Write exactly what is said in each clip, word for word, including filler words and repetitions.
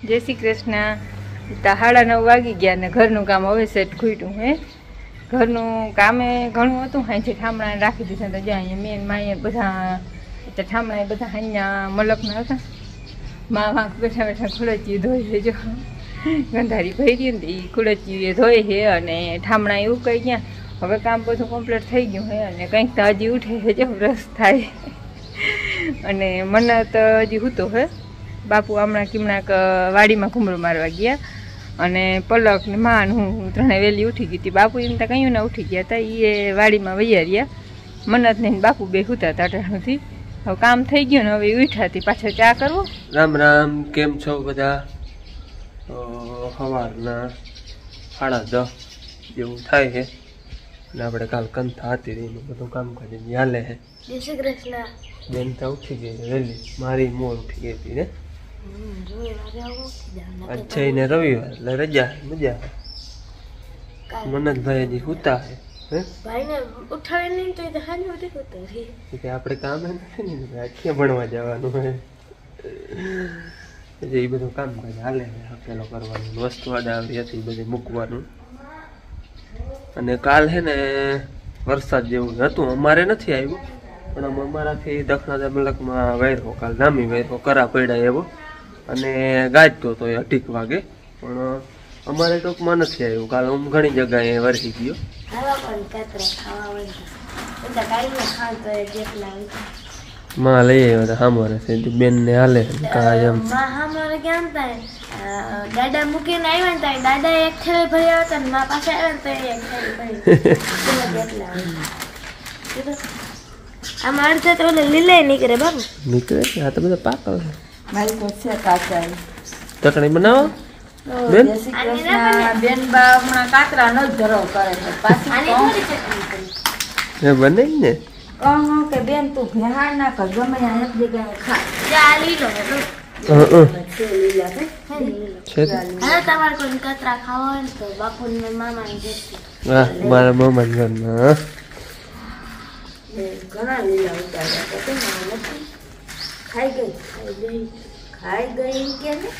जय श्री कृष्ण। साढ़ा नौ वागी गया ने घरनु काम हवे सेट खूट्યું હે। ઘરનું કામે ઘણું હતું હાંજે ઠામણા રાખી દીધા તો જ્યાં અહીંયા મેન માએ બધા એટલે ઠામણા બધા અહીંયા મલકના હતા માં વાંક બેઠા બેઠા ખુલચી ધોઈ છે જો ગંધારી ભરી ને એ ખુલચી ધોઈ છે અને ઠામણા એવું કહી ગયા હવે કામ બધું કમ્પ્લીટ થઈ ગયું હે અને કંઈક તો હજી ઉઠે છે જો રસ થાય અને મને તો હજી હૂતો હે બાપુ હમણાં કિમણાક વાડીમાં ઘૂમરો મારવા ગયા અને પલક ને માં હું ત્રણે વહેલી ઉઠી ગઈ હતી બાપુ એમ તો કયું ના ઉઠી ગયા હતા એ વાડીમાં વૈયા રહ્યા મનત ને બાપુ બે હુતા હતા અટાણુંથી હવે કામ થઈ ગયું ને હવે ઉઠ્યા હતી પાછો ચા કરવો। રામ રામ, કેમ છો બધા? સવારના સાડા દસ જેવું થાય છે અને આપણે કાલ કંથા હતી એનું બધું કામ કરી હાલે છે। જય શ્રી કૃષ્ણ। બેન તો ઉઠી ગઈ વહેલી, મારી મોર ઉઠી ગઈ હતી ને અચ્છા ને રવિવાર એટલે રજા મજા મનતભાઈ હજી હુતા હે ભાઈને ઉઠાડે નહીં તો એ હાની ઉઠી હોતો કે આપણે કામ નથી ને આખે ભણવા જવાનું હે એ બધું કામ કરે હાલે હકેલો કરવાનું વસ્તુ આડાવડી હતી બધી મૂકવાનું અને કાલ હે ને વરસાદ જેવું હતું અમારે નથી આવ્યું પણ અમારાથી દક્ષિણા મલકમાં વહેરો કાલ નામી વહેરો કરા પડ્યા એવો અને ગાજતો તો એ અઢીક વાગે પણ અમારે ટૂંકમાં નથી આવ્યું કાલ હું ઘણી જગ્યાએ વરસી ગયો માં લઈ આવ્યા હતા સામારે છે બેન ને હાલે કાયમ દાદા મૂકીને આવ્યા ને દાદા એક થેલી ભર્યા હતા ને મા પાસે આવ્યા ને તો એક થેલી ભરી આમાં અડધે તો ઓલે લીલે નીકળે બાબુ નીકળે આ તો બધા પાક આવે મારી તો છે કાચા ચટણી બનાવો બેન બેન બા હમણાં કાકરા નો ધરો કરે છે પાછી બને ને કહું કે બેન તું ભેહાર ના કર ગમે એક જગ્યાએ ખા ચા લીલો તમારે કોઈ કતરા ખાવા હોય ને તો બાપુ ને મામા ને મારા મામા ઘરમાં ઘણા લીલા ઉતાર્યા ખાઈ ગઈ ખાઈ ગઈ ખાઈ ગઈ કે ને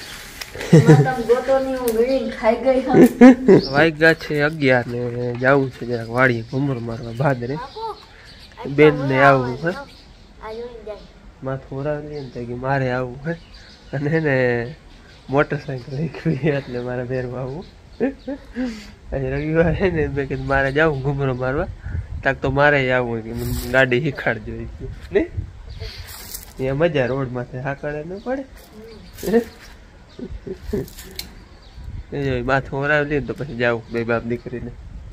વાગ્યા છે અગિયાર ને જવું છે જરાક વાડીએ ઘુમર મારવા ભાદરે બેન ને આવવું હે માથું ઓરાવી ને કે મારે આવવું હે અને એને મોટરસાયકલ નીકળી એટલે મારે ભેરવા આવવું આજે રવિવાર હે ને મેં કીધું મારે જવું ઘુમરો મારવા તાક તો મારે આવવું કે ગાડી શીખાડજો ને અહીંયા મજા રોડ માથે હાકડે ન પડે માથું ઓરાવી લે તો પછી જાવ બે બાપ દીકરીને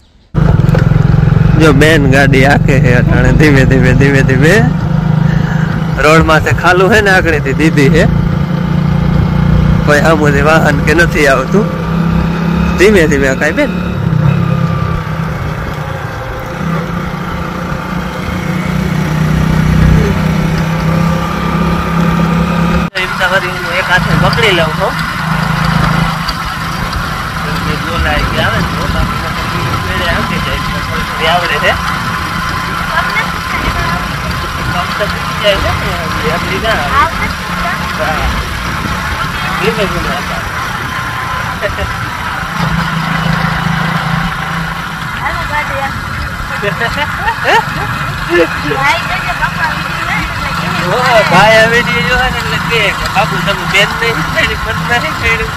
જો બેન ગાડી આખે છે અટાણે ધીમે ધીમે ધીમે ધીમે રોડ માથે ખાલું હે ને આગળથી દીધી હે કોઈ આમોથી વાહન કે નથી આવતું ધીમે ધીમે કાંઈ બેન એક હાથે પકડી લઉં છું બોલાય આવે ને આવડે છે ભાઈ હવે જો ને એટલે કે બાપુ તમે બેન નહીં મન નહીં કર્યું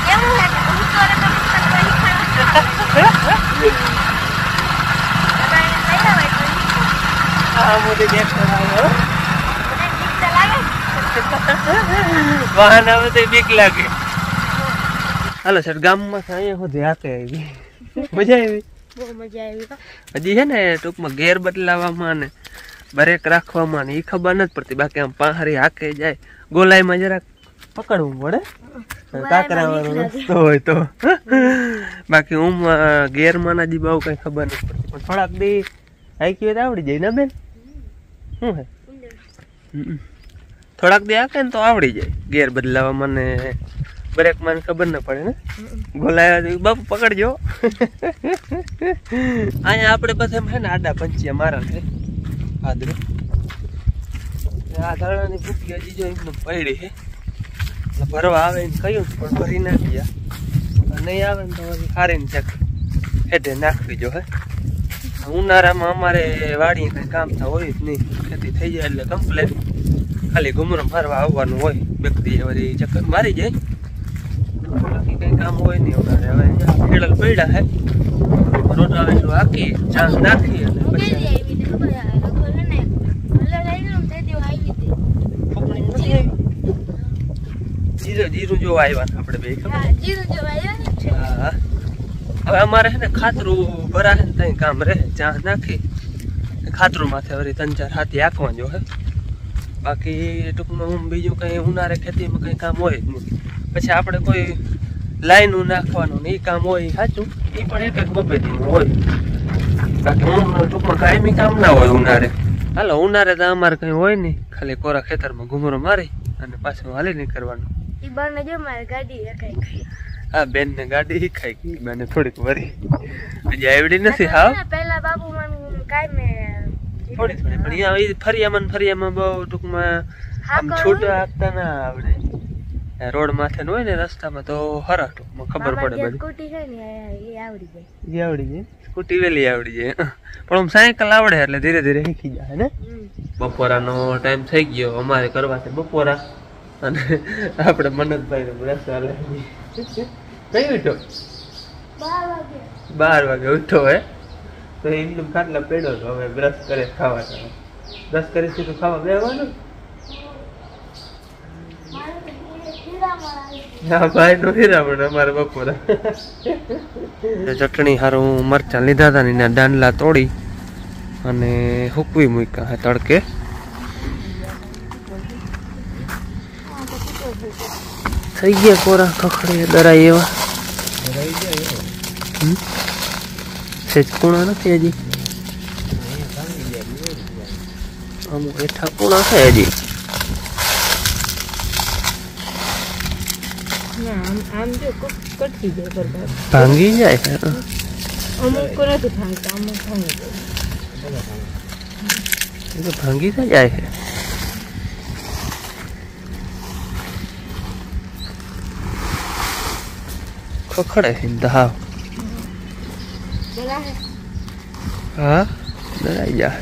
વાહન આવે તો બીક લાગે। હાલો સર ગામમાં અહીંયા સુધી હાથે આવી મજા આવી બહુ મજા આવી હજી છે ને ટૂંકમાં ઘેર બદલાવામાં ને બ્રેક રાખવામાં ને એ ખબર નથી પડતી બાકી આમ પહાડી હાકે જાય ગોલાઈમાં જરાક પકડવું પડે કાકરાવાનો રસ્તો હોય તો બાકી હું ગેરમાં ના જી બહુ કઈ ખબર નથી પડતી પણ થોડાક દી હાઈકી હોય તો આવડી જાય ને બેન શું હે થોડાક દી હાકે ને તો આવડી જાય ગેર બદલાવામાં ને બ્રેક માં ખબર ના પડે ને ગોલાયા બાપુ પકડજો અહીંયા આપણે બધા હે ને આડા પંચિયા મારા છે ભાદરો આ ધાણાની ભૂખી હજી જો એમને પડી છે ભરવા આવે ને કહ્યું પણ ભરી નાખી ગયા નહીં આવે ને તો પછી ખારીને ચેક હેઠે નાખવી જો હે ઉનાળામાં અમારે વાડીએ કંઈ કામ તો હોય જ નહીં ખેતી થઈ જાય એટલે કમ્પ્લેટ ખાલી ઘુમરો મારવા આવવાનું હોય વ્યક્તિ વળી ચક્કર મારી જાય બાકી કંઈ કામ હોય નહીં ઉનાળે હવે ખેડલ પડ્યા હે રોટાવેટલું હાકી ચાંસ નાખી અને પછી જીરું જીરું જોવા આવ્યા આપણે બે હા હવે અમારે છે ને ખાતરું ભરાશે ને ત્યાં કામ રહે ચાંસ નાખી ખાતરું માથે વળી ત્રણ ચાર હાથી આંકવા જો હે બાકી ટૂંકમાં હું બીજું કંઈ ઉનાળે ખેતીમાં કંઈ કામ હોય જ નહીં પછી આપણે કોઈ લાઈનું નાખવાનું ને એ કામ હોય સાચું એ પણ એક એક બપેતીનું હોય બાકી હું ટૂંકમાં કાયમી કામ ના હોય ઉનાળે હાલો ઉનાળે તો અમારે કંઈ હોય નહીં ખાલી કોરા ખેતરમાં ઘૂમરો મારી અને પાછું હાલી નહીં કરવાનું હા બેન ને ગાડી શીખાઈ ગઈ બેને થોડીક વરી હજી આવડી નથી હાવ પહેલા બાબુ મને કાઈ થોડી થોડી પણ અહીંયા ફરિયામાં ફરિયામાં બહુ ટૂંકમાં આમ છૂટા આપતા ના આવડે રોડ માથે હોય ને રસ્તામાં તો હરા ટૂંકમાં ખબર પડે બધી સ્કૂટી છે ને એ આવડી જાય એ આવડી જાય સ્કૂટી વેલી આવડી જાય પણ આમ સાયકલ આવડે એટલે ધીરે ધીરે શીખી જાય ને બપોરાનો ટાઈમ થઈ ગયો અમારે કરવા છે બપોરા અને આપણે મનતભાઈ ને બ્રશ હાલે કઈ ઉઠો બાર વાગે ઉઠો હે તો એમનું ખાટલા પેડો તો હવે બ્રશ કરે ખાવા બ્રશ કરી સીધું ખાવા બેવાનું હા ભાઈ નો હીરામણ અમારે બપોરા ચટણી હારું મરચાં લીધા હતા ને એના દાંડલા તોડી અને હુકવી મૂક્યા હે તડકે થઈ ગયા કોરા ખખડે દરાઈ એવા સેજ કુણા નથી હજી અમુક હેઠા કુણા છે હજી આમ જો કટકી જાય બરબાદ ભાંગી જાય અમુક નથી ભાંગતા અમુક ભાંગી જાય ભાંગી તો જાય છે ખખડે છે હાવ હા ડરાઈ જાય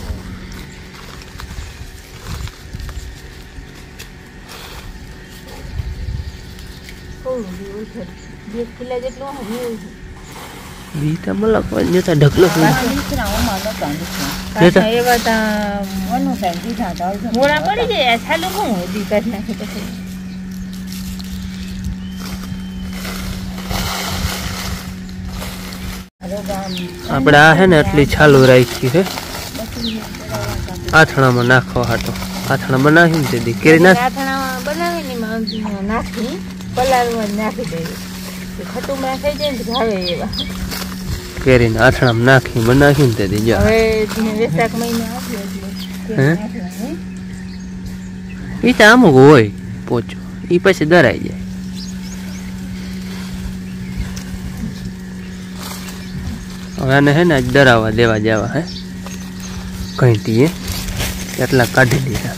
બી તો મલક જતા ઢગલો મોડા પડી જાય ચાલુ શું દી કાઢ નાખી પછી આપણે આ હે ને એટલી ચાલુ રાખી છે આથણામાં નાખો હાટો આથણા બનાવી ને તે કેરી નાખ આથણા બનાવીને નાખી પલાળવા નાખી દે ખટુમડા થઈ જાય ને ભાવે એવા કેરીને આથણામાં નાખી બનાવી ને તે દી હવે વેસાખ મહિનો હે ઈ તો અમુક હોય પોચો ઈ પછી દરાઈ જાય હવે આને હે ને ડરાવવા દેવા જવા હે કઈટીએ એટલા કાઢી લીધા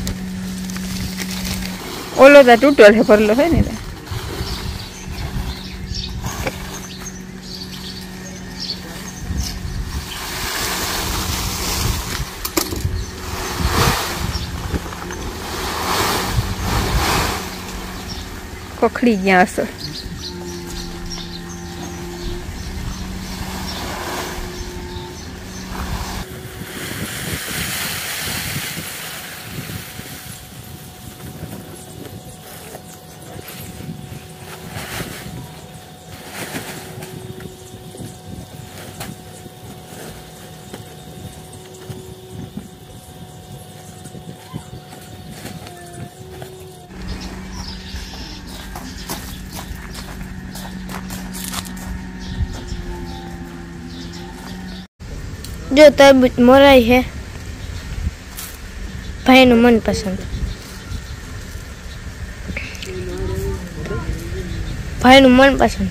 ઓલો તો તૂટેલ છે પરલો હે ને કોખડી ગયા હશે जो तरबूज मोराई है भाई नु मन पसंद भाई नु मन पसंद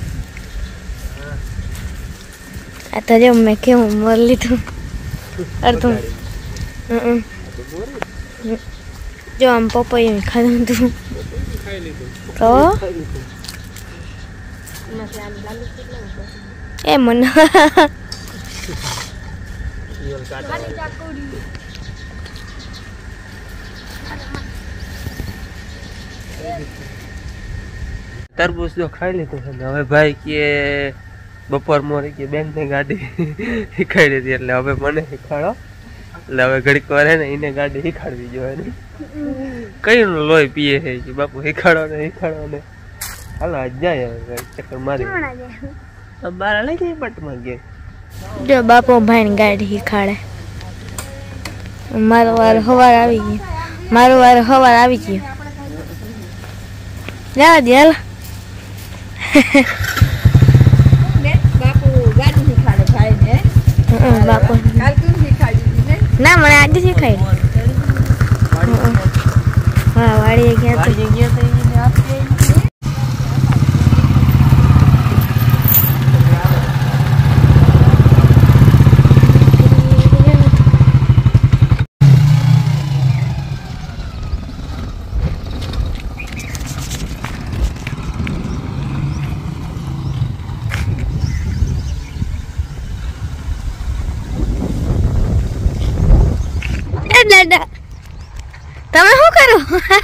आता जो मैं क्यों मोर ली तू और तुम જો આમ પપૈયું ખાધું તું ખાઈ લીધું તો એ મને તરબૂચ જો ખાઈ લીધું છે હવે ભાઈ કે બપોર મોરે કે બેન ને ગાડી શીખાડી દીધી એટલે હવે મને શીખાડો એટલે હવે ઘડીક વાર હે ને એને ગાડી શીખાડવી જોઈએ ને કઈ નું લોહી પીએ છે કે બાપુ શીખાડો ને શીખાડો ને હાલો આજ જાય હવે ચક્કર મારી બાર લઈ જાય પટમાં ગયા જો બાપુ ભાઈ ની ગાડી શીખાડે મારો વાર હવાર આવી ગયો મારો વાર હવાર આવી ગયો જા દે હાલ બાપુ ગાડી શીખાડે ભાઈ ને બાપુ કાલ તું શીખાડી દીધી ને ના મને આજે શીખાય હા વાડીએ ગયા તો વાડીએ ગયા તો એને આપી દાદા તમે શું કરો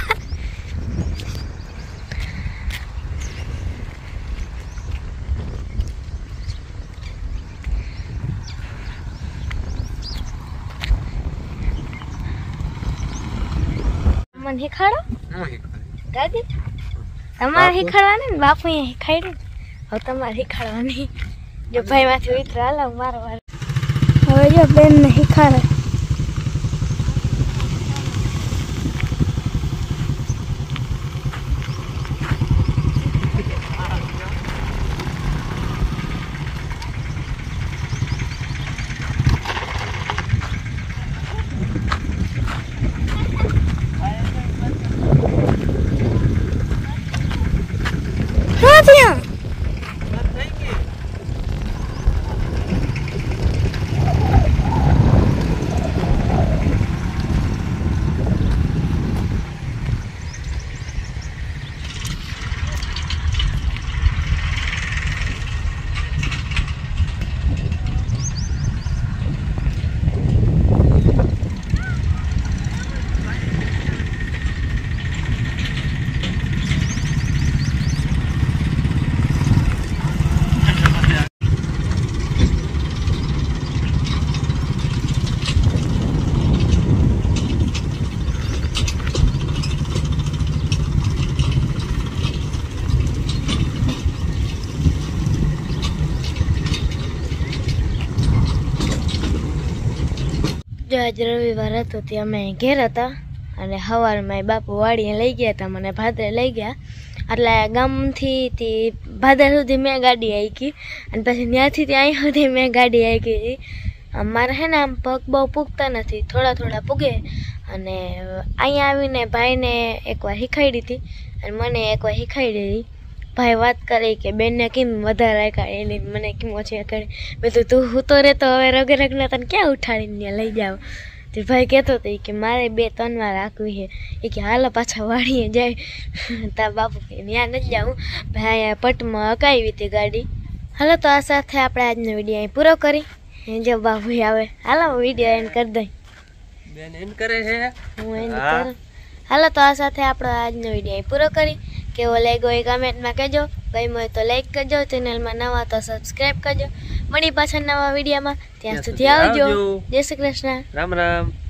મને શીખાડો દાદી તમારે શીખાડવાની ને બાપુ શીખાડ્યું હવે તમારે શીખાડવાની જો ભાઈ માંથી ઉતરે હાલો મારો વાર હવે જો બેન ને શીખાડે જો આજ રવિવાર હતો તે અમે ઘેર હતા અને સવારમાં બાપુ વાડીએ લઈ ગયા હતા મને ભાદરે લઈ ગયા એટલે ગામથી તે ભાદર સુધી મેં ગાડી હાંકી અને પછી ત્યાંથી ત્યાં અહીં સુધી મેં ગાડી હાંકી હતી મારે છે ને આમ પગ બહુ પૂગતા નથી થોડા થોડા પૂગે અને અહીંયા આવીને ભાઈને એકવાર શીખાડી હતી અને મને એકવાર શીખાડી હતી ભાઈ વાત કરી કે બેનને કેમ વધારે રાખ્યા એની મને કેમ ઓછી કરી મેં તો તું હું તો રહેતો હવે રગ રગના તને ક્યાં ઉઠાડીને ત્યાં લઈ જાવ તે ભાઈ કહેતો હતો કે મારે બે ત્રણ વાર રાખવી છે એ કે હાલો પાછા વાળીએ જાય તા બાપુ કે ત્યાં નથી જાઉં ભાઈ અહીંયા પટમાં અકાવી હતી ગાડી હાલો તો આ સાથે આપણે આજનો વિડીયો અહીં પૂરો કરી જો બાપુ આવે હાલો વિડીયો એન્ડ કરી દઈ બેન એન્ડ કરે છે હું એન્ડ કરું હાલો તો આ સાથે આપણો આજનો વિડીયો અહીં પૂરો કરી કેવો લાગ્યો એ કમેન્ટમાં કહેજો ગમ્યો હોય તો લાઈક કરજો ચેનલમાં નવા તો સબસ્ક્રાઈબ કરજો મળી પાછા નવા વિડીયોમાં ત્યાં સુધી આવજો જય શ્રી કૃષ્ણ રામ રામ.